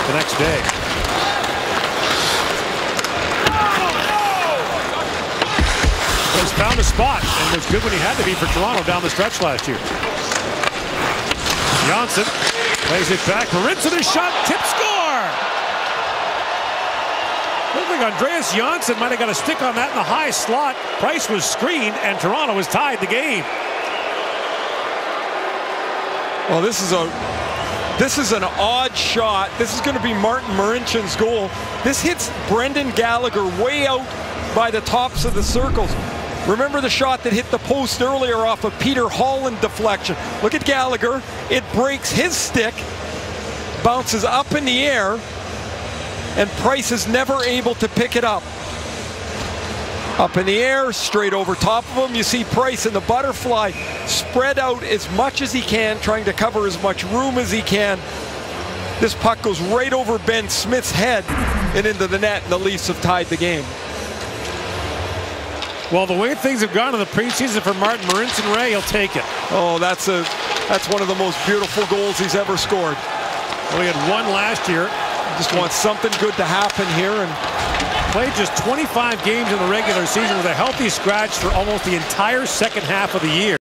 the next day. He's found a spot and was good when he had to be for Toronto down the stretch last year. Johnson plays it back. Marincin, a shot, tip, score! Looked like Andreas Johnson might have got a stick on that in the high slot. Price was screened, and Toronto has tied the game. Well, this is an odd shot. This is going to be Martin Marincin's goal. This hits Brendan Gallagher way out by the tops of the circles. Remember the shot that hit the post earlier off of Peter Holland deflection. Look at Gallagher. It breaks his stick, bounces up in the air, and Price is never able to pick it up. Up in the air, straight over top of him. You see Price in the butterfly spread out as much as he can, trying to cover as much room as he can. This puck goes right over Ben Smith's head and into the net, and the Leafs have tied the game. Well, the way things have gone in the preseason for Martin Marincin, Ray, he'll take it. Oh, that's one of the most beautiful goals he's ever scored. Well, he had one last year. Just wants something good to happen here, and played just 25 games in the regular season with a healthy scratch for almost the entire second half of the year.